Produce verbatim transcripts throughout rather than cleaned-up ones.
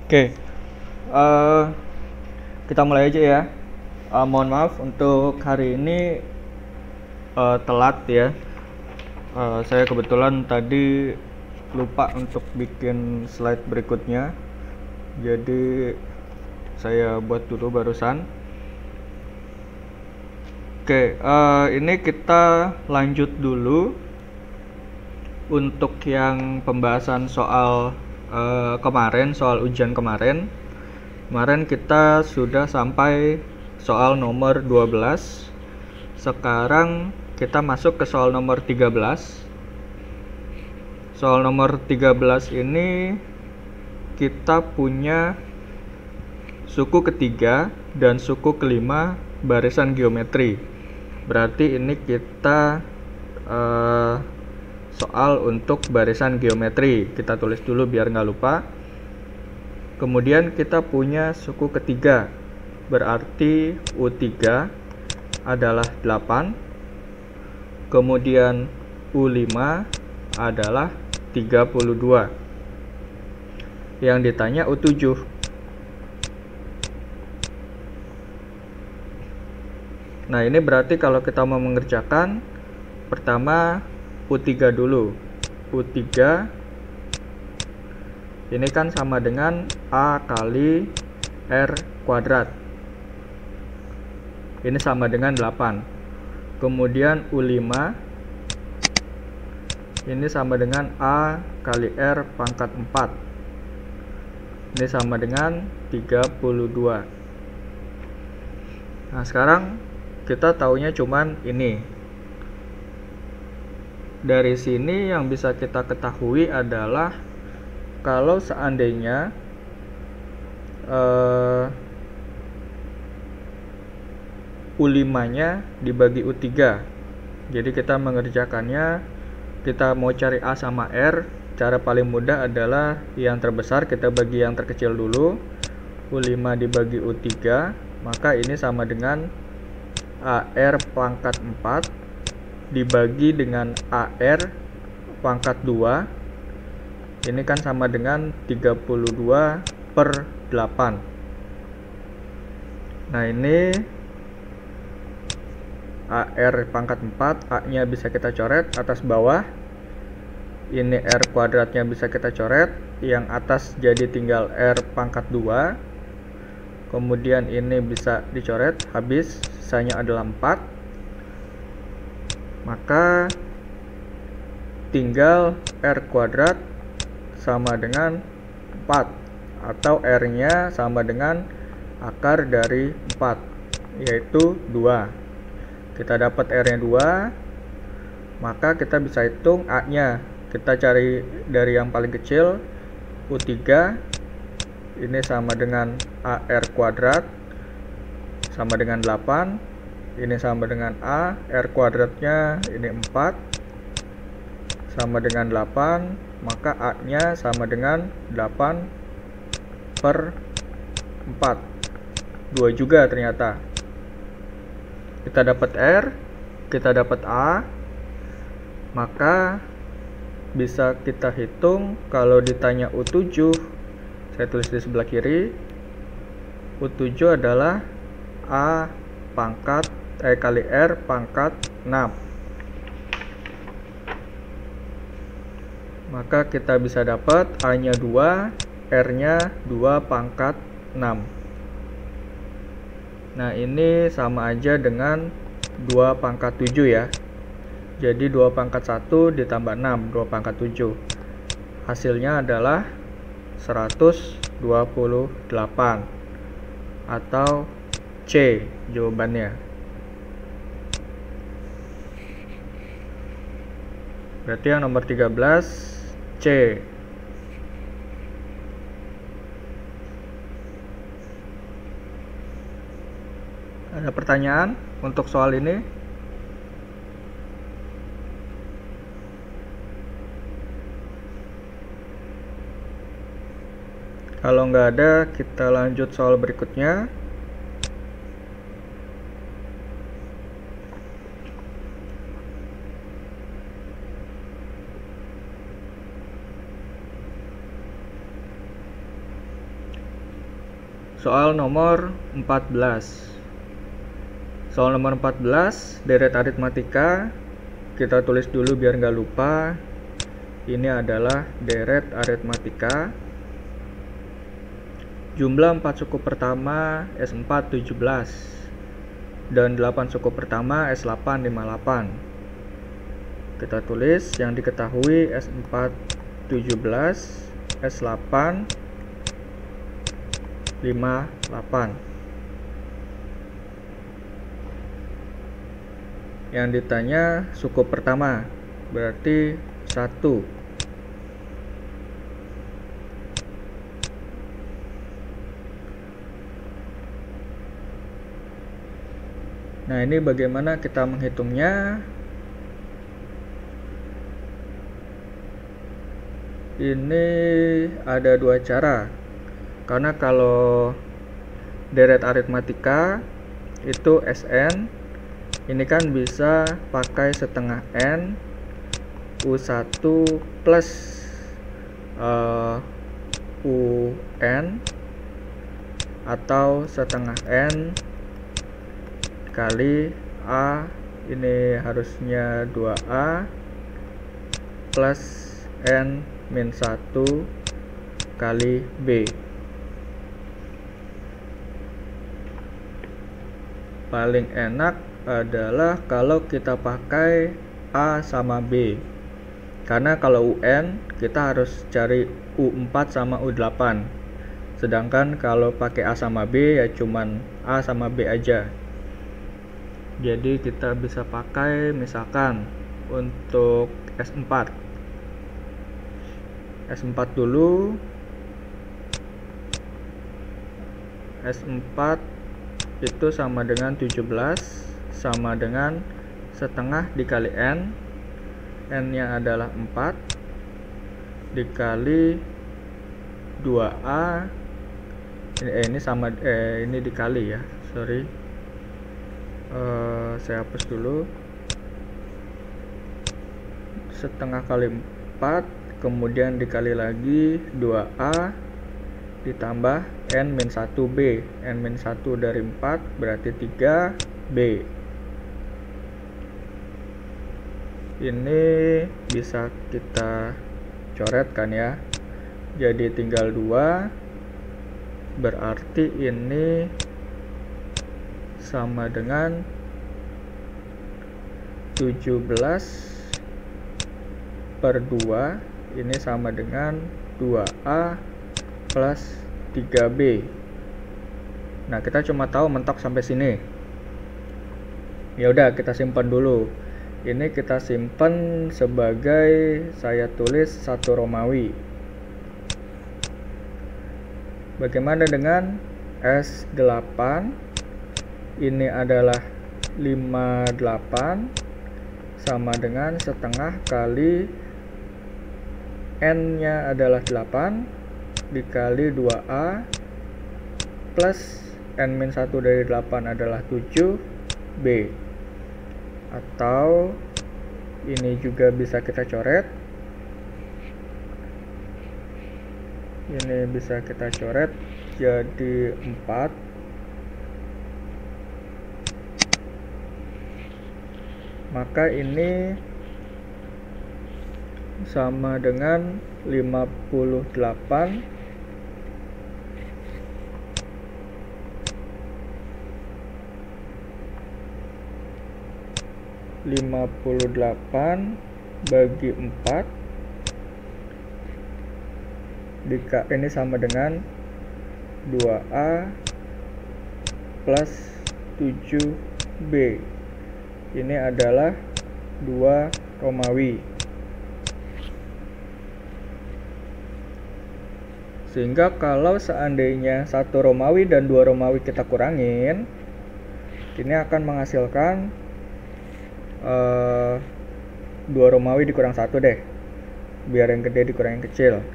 Oke, eh, kita mulai aja ya. Eh, mohon maaf untuk hari ini eh, telat ya. Eh, saya kebetulan tadi lupa untuk bikin slide berikutnya, jadi saya buat dulu barusan. Oke, eh, ini kita lanjut dulu untuk yang pembahasan soal eh, kemarin, soal ujian kemarin. Kemarin kita sudah sampai soal nomor dua belas. Sekarang kita masuk ke soal nomor tiga belas. Soal nomor tiga belas ini kita punya suku ketiga dan suku kelima barisan geometri. Berarti ini kita uh, soal untuk barisan geometri. Kita tulis dulu biar nggak lupa. Kemudian kita punya suku ketiga, berarti U tiga adalah delapan. Kemudian U lima adalah tiga puluh dua. Yang ditanya U tujuh. Nah, ini berarti kalau kita mau mengerjakan, pertama U tiga dulu. U tiga ini kan sama dengan A kali R kuadrat. Ini sama dengan delapan. Kemudian U lima ini sama dengan A kali R pangkat empat. Ini sama dengan tiga puluh dua. Nah, sekarang kita taunya cuman ini. Dari sini yang bisa kita ketahui adalah kalau seandainya uh, U lima nya dibagi U tiga, jadi kita mengerjakannya, kita mau cari A sama R, cara paling mudah adalah yang terbesar kita bagi yang terkecil dulu. U lima dibagi U tiga, maka ini sama dengan A R pangkat empat dibagi dengan A R pangkat dua. Ini kan sama dengan tiga puluh dua per delapan. Nah, ini A R pangkat empat, A nya bisa kita coret atas bawah. Ini R kuadratnya bisa kita coret, yang atas jadi tinggal R pangkat dua. Kemudian ini bisa dicoret, habis, sisanya adalah empat. Maka tinggal R kuadrat sama dengan empat, atau R nya sama dengan akar dari empat, yaitu dua. Kita dapat R nya dua, maka kita bisa hitung A nya. Kita cari dari yang paling kecil, U tiga ini sama dengan A R kuadrat sama dengan delapan. Ini sama dengan A, R kuadratnya ini empat sama dengan delapan, maka A nya sama dengan delapan per empat. dua juga ternyata. Kita dapat R, kita dapat A, maka bisa kita hitung kalau ditanya U tujuh, saya tulis di sebelah kiri. U tujuh adalah A pangkat eh kali R pangkat enam. Maka kita bisa dapat A nya dua, R nya dua pangkat enam. Nah, ini sama aja dengan dua pangkat tujuh ya. Jadi dua pangkat satu ditambah enam, dua pangkat tujuh. Hasilnya adalah seratus dua puluh delapan, atau C jawabannya. Berarti yang nomor tiga belas C. Ada pertanyaan untuk soal ini? Kalau nggak ada, kita lanjut soal berikutnya. soal nomor empat belas. Soal nomor empat belas, deret aritmatika. Kita tulis dulu biar nggak lupa. Ini adalah deret aritmatika. Jumlah empat suku pertama S empat tujuh belas dan delapan suku pertama S delapan lima delapan. Kita tulis yang diketahui S empat tujuh belas, S delapan lima delapan. Yang ditanya suku pertama, berarti satu. Nah, ini bagaimana kita menghitungnya? Ini ada dua cara. Karena kalau deret aritmatika itu S N, ini kan bisa pakai setengah N U satu plus uh, U N atau setengah N kali A, ini harusnya dua A plus N min satu kali B. Paling enak adalah kalau kita pakai A sama B, karena kalau U N kita harus cari U empat sama U delapan, sedangkan kalau pakai A sama B ya cuman A sama B aja. Jadi kita bisa pakai misalkan untuk S empat S empat dulu. S empat itu sama dengan tujuh belas, sama dengan setengah dikali N, N nya adalah empat, dikali dua A, ini, eh, ini sama eh, ini dikali ya, sorry, uh, saya hapus dulu, setengah kali empat, kemudian dikali lagi dua A, ditambah N min satu B, N min satu dari empat berarti tiga B. Ini bisa kita coret kan ya, jadi tinggal dua, berarti ini sama dengan tujuh belas per dua, ini sama dengan dua A plus tiga B. Nah, kita cuma tahu mentok sampai sini. Ya udah, kita simpan dulu. Ini kita simpan sebagai, saya tulis satu Romawi. Bagaimana dengan S delapan? Ini adalah lima puluh delapan sama dengan setengah kali N nya adalah delapan dikali dua A plus N min satu dari delapan adalah tujuh B, atau ini juga bisa kita coret, ini bisa kita coret jadi empat, maka ini sama dengan lima puluh delapan lima puluh delapan bagi empat, Dika, ini sama dengan dua A plus tujuh B. Ini adalah dua Romawi. Sehingga kalau seandainya satu Romawi dan dua Romawi kita kurangin, ini akan menghasilkan Uh, dua Romawi dikurang satu deh, biar yang gede dikurang yang kecil.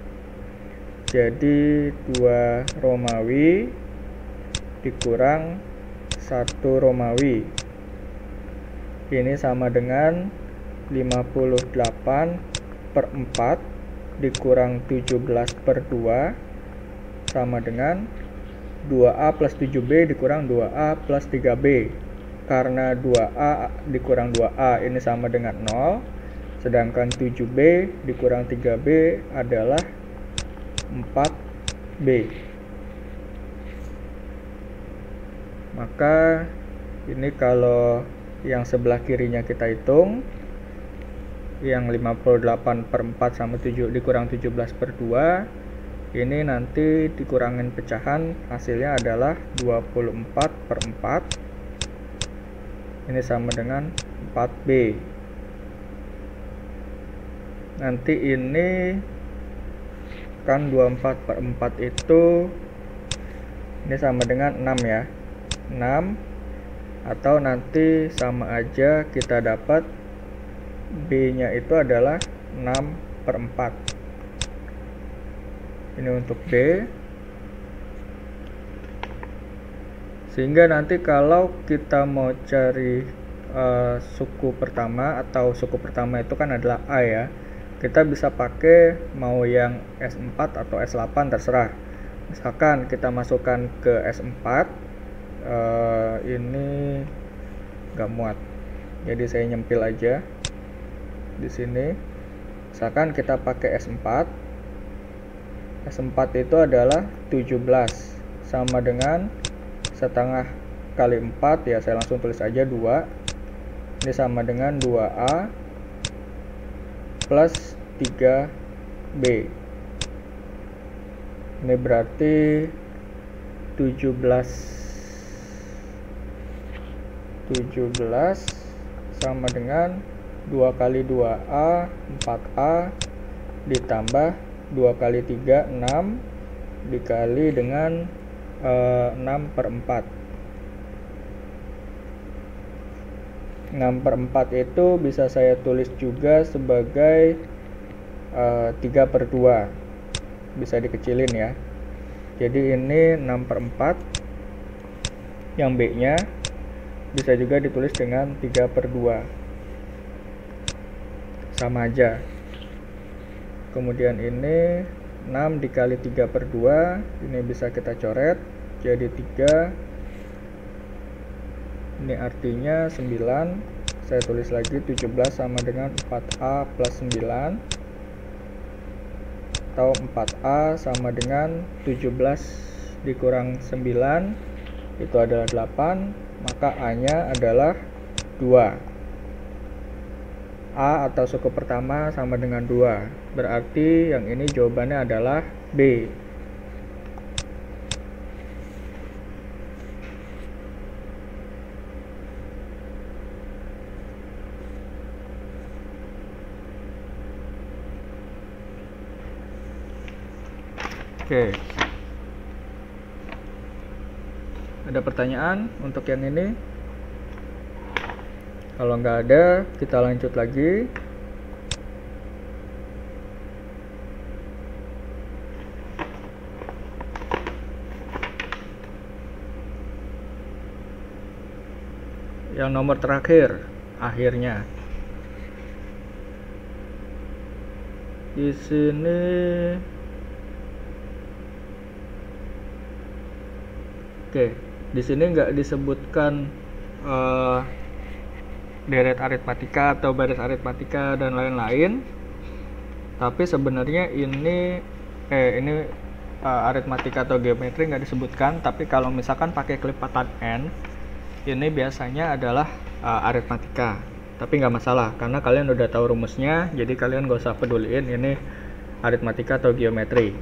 Jadi dua Romawi dikurang satu Romawi, ini sama dengan lima puluh delapan per empat dikurang tujuh belas per dua, sama dengan dua A plus tujuh B dikurang dua A plus tiga B. Karena dua A dikurang dua A ini sama dengan nol, sedangkan tujuh B dikurang tiga B adalah empat B. Maka ini kalau yang sebelah kirinya kita hitung, yang lima puluh delapan per empat sama tujuh dikurang tujuh belas per dua, ini nanti dikurangin pecahan, hasilnya adalah dua puluh empat per empat. Ini sama dengan empat B. Nanti ini kan dua puluh empat per empat itu ini sama dengan enam ya. enam, atau nanti sama aja kita dapat B nya itu adalah enam per empat. Ini untuk B. Sehingga nanti kalau kita mau cari uh, suku pertama, atau suku pertama itu kan adalah A ya, kita bisa pakai mau yang S empat atau S delapan terserah. Misalkan kita masukkan ke S empat, uh, ini nggak muat, jadi saya nyempil aja di sini. Misalkan kita pakai S empat, S empat itu adalah tujuh belas, sama dengan setengah kali empat ya, saya langsung tulis aja dua. Ini sama dengan dua A plus tiga B. Ini berarti tujuh belas tujuh belas sama dengan dua kali dua A empat A ditambah dua kali tiga enam dikali dengan uh, enam per empat. enam per empat itu bisa saya tulis juga sebagai uh, tiga per dua. Bisa dikecilin ya. Jadi ini enam per empat. Yang B nya bisa juga ditulis dengan tiga per dua. Sama aja. Kemudian ini enam dikali tiga per dua, ini bisa kita coret jadi tiga. Ini artinya sembilan. Saya tulis lagi tujuh belas sama dengan empat A plus sembilan, atau empat A sama dengan tujuh belas dikurang sembilan, itu adalah delapan, maka A nya adalah dua. A atau suku pertama sama dengan dua, berarti yang ini jawabannya adalah B. Oke. Ada pertanyaan untuk yang ini? Kalau nggak ada, kita lanjut lagi. Yang nomor terakhir, akhirnya. Di sini Oke, di sini nggak disebutkan uh, deret aritmatika atau baris aritmatika dan lain-lain, tapi sebenarnya ini eh ini uh, aritmatika atau geometri nggak disebutkan. Tapi kalau misalkan pakai kelipatan n, ini biasanya adalah uh, aritmatika. Tapi nggak masalah karena kalian udah tahu rumusnya, jadi kalian nggak usah peduliin ini aritmatika atau geometri.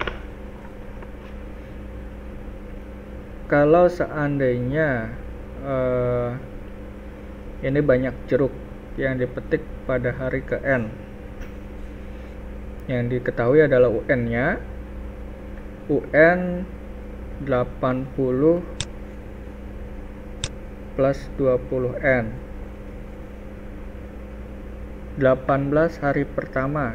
Kalau seandainya uh, ini banyak jeruk yang dipetik pada hari ke N, yang diketahui adalah U N-nya, U N delapan puluh plus dua puluh N, delapan belas hari pertama.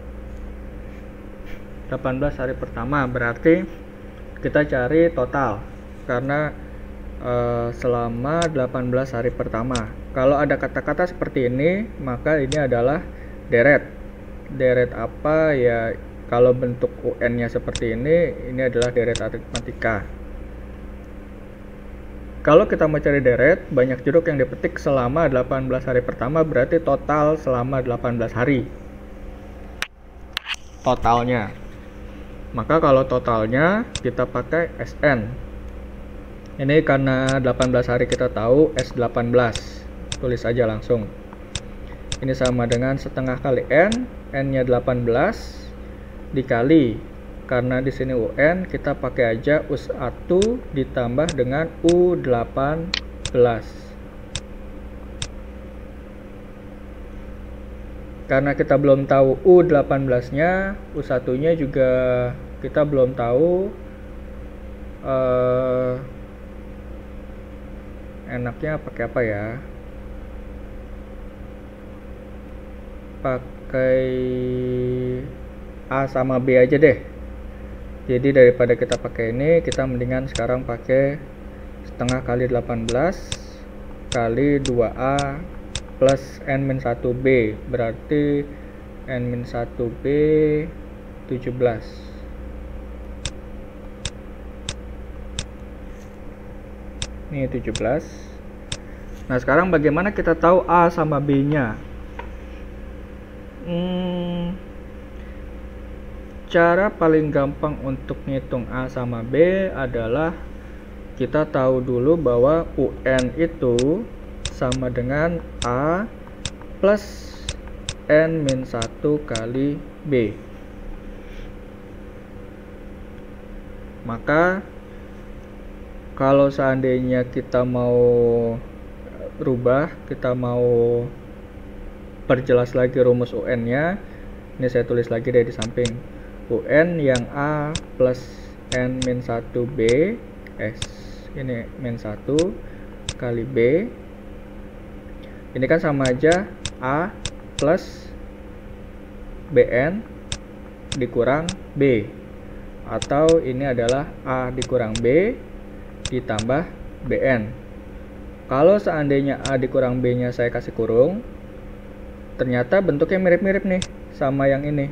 delapan belas hari pertama berarti kita cari total. Karena uh, selama delapan belas hari pertama, kalau ada kata-kata seperti ini, maka ini adalah deret. Deret apa ya? Kalau bentuk U N-nya seperti ini, ini adalah deret aritmatika. kalau kita mau cari deret, banyak jeruk yang dipetik selama delapan belas hari pertama, berarti total selama delapan belas hari. Totalnya. Maka kalau totalnya kita pakai S N. Ini karena delapan belas hari kita tahu S delapan belas. Tulis aja langsung. Ini sama dengan setengah kali N, N-nya delapan belas dikali, karena di sini U N kita pakai aja U satu ditambah dengan U delapan belas. Karena kita belum tahu U delapan belas-nya, U satu-nya juga kita belum tahu. Uh, enaknya pakai apa ya? Pakai A sama B aja deh. Jadi daripada kita pakai ini, kita mendingan sekarang pakai setengah kali delapan belas kali dua A plus N minus satu B, berarti N minus satu B tujuh belas. Ini tujuh belas. Nah, sekarang bagaimana kita tahu A sama B-nya? Hmm, cara paling gampang untuk ngitung A sama B adalah kita tahu dulu bahwa U N itu sama dengan A plus N minus satu kali B. Maka kalau seandainya kita mau rubah, kita mau perjelas lagi rumus U N-nya, ini saya tulis lagi dari samping. U N yang A plus N minus satu B, S ini minus satu kali B. Ini kan sama aja A plus B N dikurang B, atau ini adalah A dikurang B ditambah B N. Kalau seandainya A dikurang B-nya saya kasih kurung, ternyata bentuknya mirip-mirip nih sama yang ini.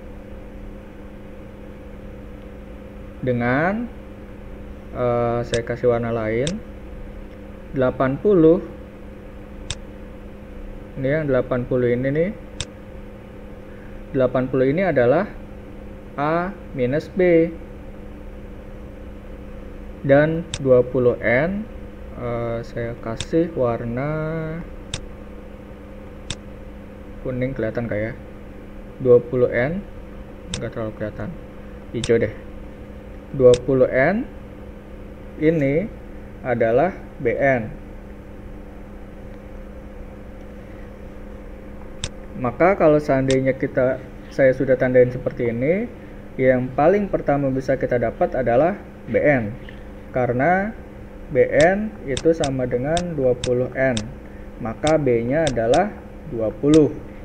Dengan uh, saya kasih warna lain, delapan puluh. Ini yang delapan puluh ini nih. delapan puluh ini adalah A minus B. Dan dua puluh N uh, saya kasih warna kuning, kelihatan kayak dua puluh N, enggak terlalu kelihatan, hijau deh. dua puluh N ini adalah B N. Maka kalau seandainya kita saya sudah tandain seperti ini, yang paling pertama bisa kita dapat adalah B N, karena B N itu sama dengan dua puluh N, maka B-nya adalah dua puluh.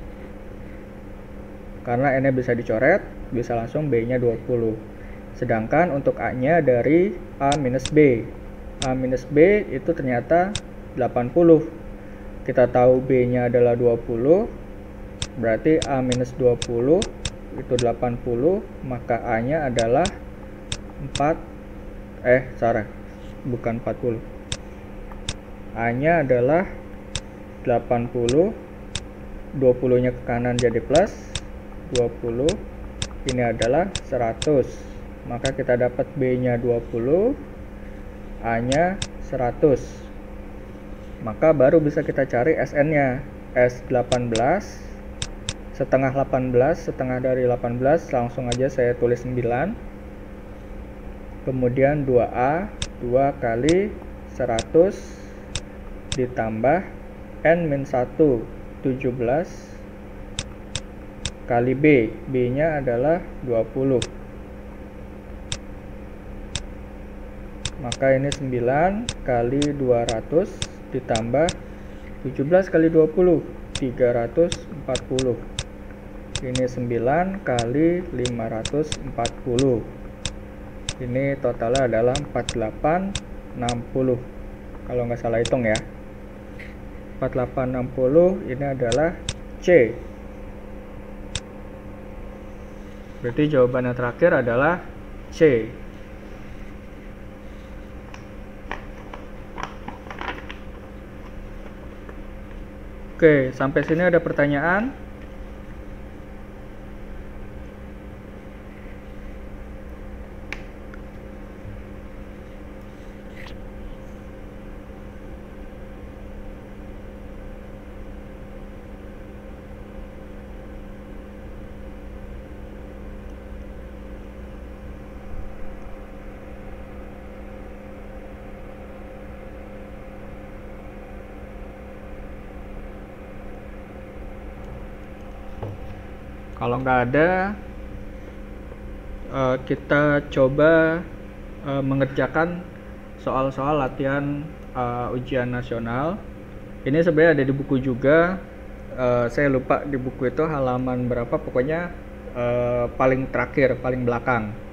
Karena N-nya bisa dicoret, bisa langsung B-nya dua puluh. Sedangkan untuk A-nya dari A minus B. A minus B itu ternyata delapan puluh. Kita tahu B-nya adalah dua puluh, berarti A minus dua puluh itu delapan puluh, maka A-nya adalah empat, eh salah, bukan empat puluh. A-nya adalah delapan puluh, dua puluh-nya ke kanan jadi plus, dua puluh, ini adalah seratus. Maka kita dapat B-nya dua puluh, A-nya seratus. Maka baru bisa kita cari S N-nya. S delapan belas, setengah delapan belas, setengah dari delapan belas, langsung aja saya tulis sembilan. Kemudian dua A, dua kali seratus ditambah N minus satu, tujuh belas, kali B. B-nya adalah dua puluh. Maka ini sembilan kali dua ratus ditambah tujuh belas kali dua puluh, tiga ratus empat puluh. Ini sembilan kali lima ratus empat puluh. Ini totalnya adalah empat puluh delapan, enam puluh. Kalau nggak salah hitung ya. empat puluh delapan, enam puluh ini adalah C. Berarti jawaban yang terakhir adalah C. Oke, sampai sini ada pertanyaan? Kalau nggak ada, uh, kita coba uh, mengerjakan soal-soal latihan uh, ujian nasional. Ini sebenarnya ada di buku juga. Uh, saya lupa di buku itu halaman berapa, pokoknya uh, paling terakhir, paling belakang.